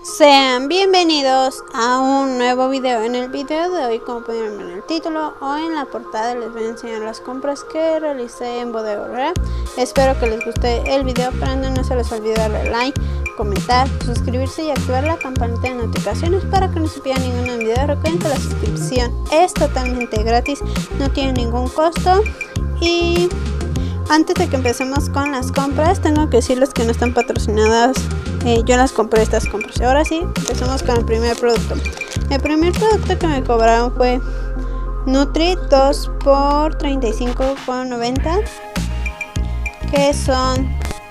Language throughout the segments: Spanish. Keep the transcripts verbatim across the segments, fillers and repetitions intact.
Sean bienvenidos a un nuevo video. En el video de hoy, como pudieron ver en el título o en la portada, les voy a enseñar las compras que realicé en Bodega Aurrera. Espero que les guste el video, pero no se les olvide darle like, comentar, suscribirse y activar la campanita de notificaciones para que no se pierdan ningún video. Recuerden que la suscripción es totalmente gratis, no tiene ningún costo. Y antes de que empecemos con las compras, tengo que decirles que no están patrocinadas. Eh, yo las compré, estas compras. Y ahora sí, empezamos con el primer producto. El primer producto que me cobraron fue Nutri dos por treinta y cinco con noventa, que son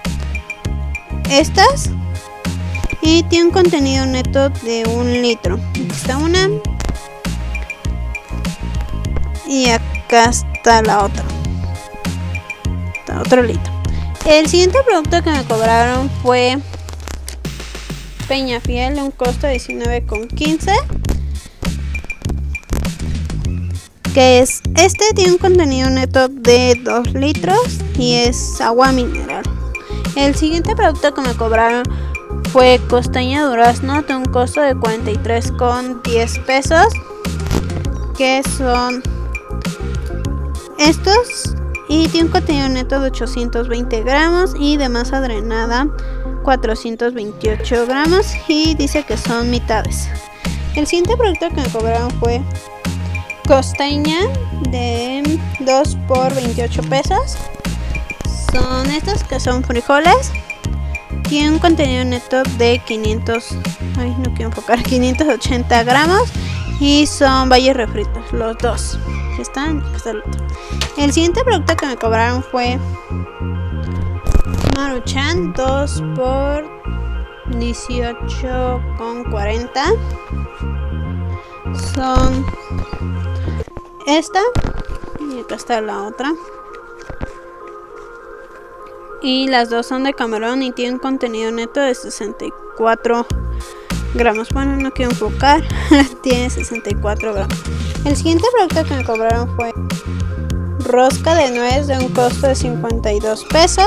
estas, y tiene un contenido neto de un litro. Aquí está una y acá está la otra, está otro litro. El siguiente producto que me cobraron fue Peñafiel, un costo de diecinueve con quince, que es este, tiene un contenido neto de dos litros y es agua mineral. El siguiente producto que me cobraron fue Costeña Durazno, de un costo de cuarenta y tres con diez pesos, que son estos, y tiene un contenido neto de ochocientos veinte gramos y de masa drenada cuatrocientos veintiocho gramos, y dice que son mitades. El siguiente producto que me cobraron fue Costeña de dos por veintiocho pesos. Son estos, que son frijoles. Tiene un contenido neto de quinientos, ay, no quiero enfocar, quinientos ochenta gramos, y son valles refritos los dos. Aquí están, aquí está el otro. El siguiente producto que me cobraron fue Maruchan dos por dieciocho con cuarenta. Son esta y acá está la otra, y las dos son de camarón y tienen contenido neto de sesenta y cuatro gramos. Bueno, no quiero enfocar, tiene sesenta y cuatro gramos. El siguiente producto que me cobraron fue rosca de nuez, de un costo de cincuenta y dos pesos.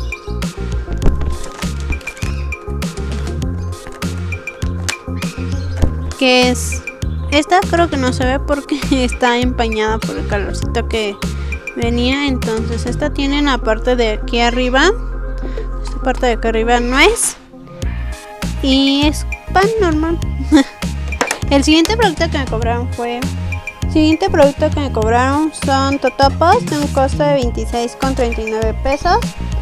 Que es esta, creo que no se ve porque está empañada por el calorcito que venía. Entonces esta tiene en la parte de aquí arriba, esta parte de aquí arriba nuez, y es pan normal. El siguiente producto que me cobraron fue siguiente producto que me cobraron son totopos, de un costo de veintiséis con treinta y nueve pesos,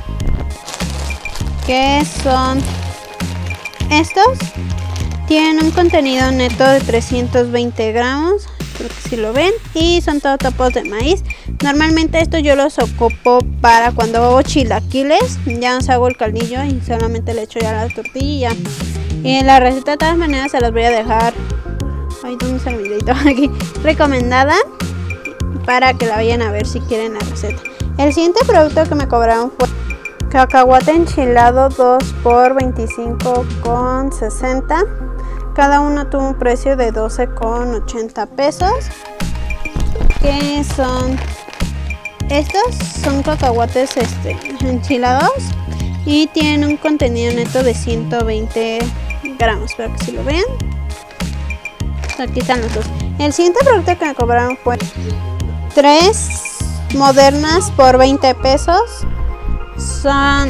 que son estos. Tienen un contenido neto de trescientos veinte gramos, creo que si lo ven, y son todos topos de maíz. Normalmente estos yo los ocupo para cuando hago chilaquiles, ya nos hago el caldillo y solamente le echo ya la tortilla. Y en la receta de todas maneras se las voy a dejar, ay, ¿dónde está el videito? Aquí, recomendada, para que la vayan a ver si quieren la receta. El siguiente producto que me cobraron fue cacahuate enchilado dos por veinticinco con sesenta. Cada uno tuvo un precio de doce con ochenta pesos. Que son estos, son cacahuates este, enchilados, y tienen un contenido neto de ciento veinte gramos, para que si lo vean. Aquí están los dos. El siguiente producto que me cobraron fue tres modernas por veinte pesos. Son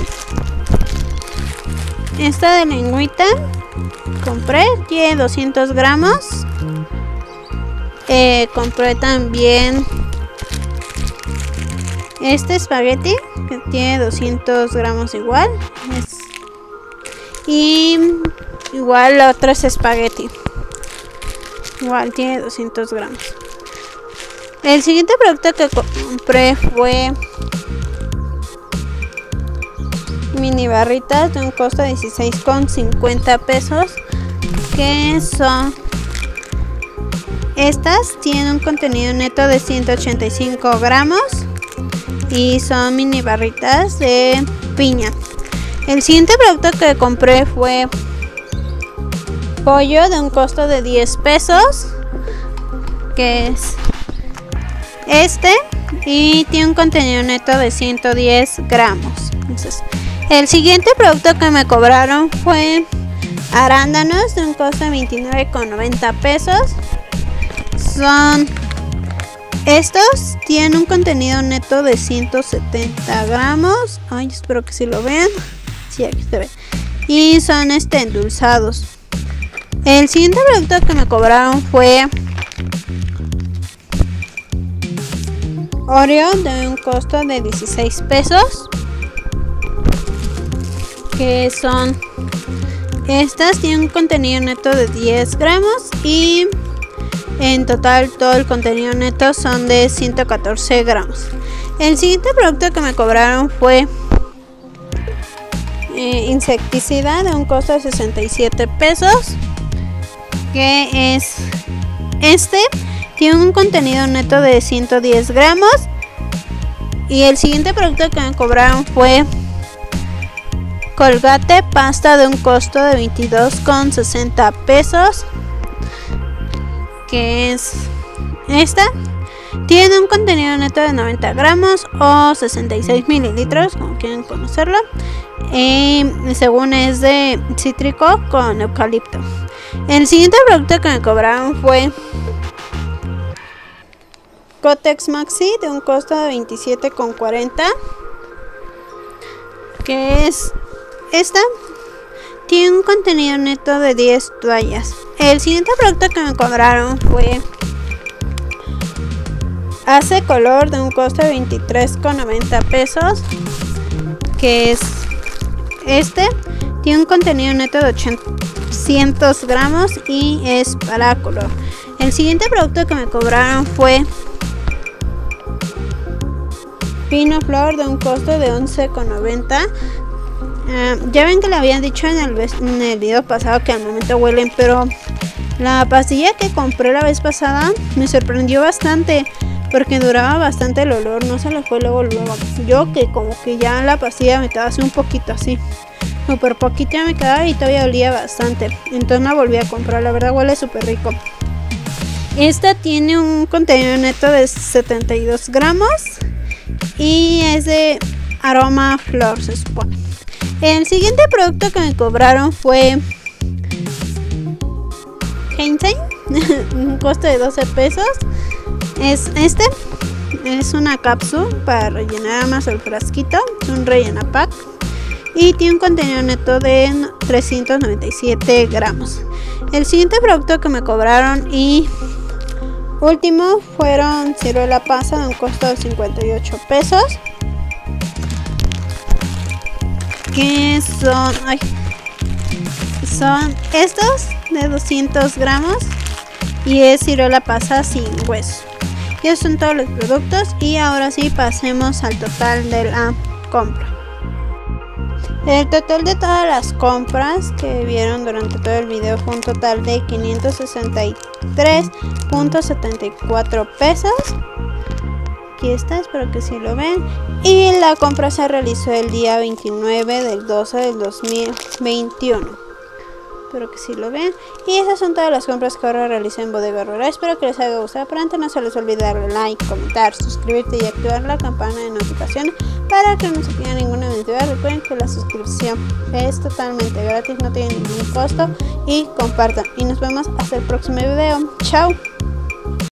esta de lengüita, compré, tiene doscientos gramos. Eh, compré también este espagueti, que tiene doscientos gramos igual. Es, y igual la otra es espagueti, igual tiene doscientos gramos. El siguiente producto que compré fue mini barritas, de un costo de dieciséis con cincuenta pesos, que son estas. Tienen un contenido neto de ciento ochenta y cinco gramos y son mini barritas de piña. El siguiente producto que compré fue pollo, de un costo de diez pesos, que es este, y tiene un contenido neto de ciento diez gramos. Entonces, el siguiente producto que me cobraron fue arándanos de un costo de veintinueve con noventa pesos. Son estos, tienen un contenido neto de ciento setenta gramos. Ay, espero que sí lo vean. Sí, aquí se ve. Y son este endulzados. El siguiente producto que me cobraron fue Oreo de un costo de dieciséis pesos. Que son estas, tienen un contenido neto de diez gramos y en total todo el contenido neto son de ciento catorce gramos. El siguiente producto que me cobraron fue eh, insecticida de un costo de sesenta y siete pesos, que es este, tiene un contenido neto de ciento diez gramos. Y el siguiente producto que me cobraron fue Colgate pasta de un costo de veintidós con sesenta pesos, que es esta, tiene un contenido neto de noventa gramos o sesenta y seis mililitros, como quieren conocerlo, y según es de cítrico con eucalipto. El siguiente producto que me cobraron fue Kotex Maxi de un costo de veintisiete con cuarenta, que es esta, tiene un contenido neto de diez toallas. El siguiente producto que me cobraron fue Hace Color de un costo de veintitrés con noventa pesos, que es este, tiene un contenido neto de ochocientos gramos y es para color. El siguiente producto que me cobraron fue Pino Flor de un costo de once con noventa. Uh, ya ven que le habían dicho en el, en el video pasado que al momento huelen, pero la pastilla que compré la vez pasada me sorprendió bastante porque duraba bastante el olor, no se le fue luego luego. Yo que como que ya la pastilla me quedaba así un poquito así, súper poquito ya me quedaba y todavía olía bastante, entonces la volví a comprar. La verdad huele súper rico. Esta tiene un contenido neto de setenta y dos gramos y es de aroma flor, se supone. El siguiente producto que me cobraron fue Heinzen, un costo de doce pesos. Es este, es una cápsula para rellenar más el frasquito, es un rellena pack y tiene un contenido neto de trescientos noventa y siete gramos. El siguiente producto que me cobraron y último fueron ciruela pasa de un costo de cincuenta y ocho pesos, que son, ay, son estos de doscientos gramos y es ciruela pasa sin hueso. Y esos son todos los productos y ahora sí pasemos al total de la compra. El total de todas las compras que vieron durante todo el video fue un total de quinientos sesenta y tres con setenta y cuatro pesos. Aquí está, espero que sí lo ven. Y la compra se realizó el día veintinueve del doce del dos mil veintiuno. Espero que sí lo ven. Y esas son todas las compras que ahora realicé en Bodega Aurrera. Espero que les haya gustado. Pero antes no se les olvide darle like, comentar, suscribirte y activar la campana de notificaciones para que no se pierdan ninguna video. Recuerden que la suscripción es totalmente gratis, no tiene ningún costo. Y compartan. Y nos vemos hasta el próximo video. Chao.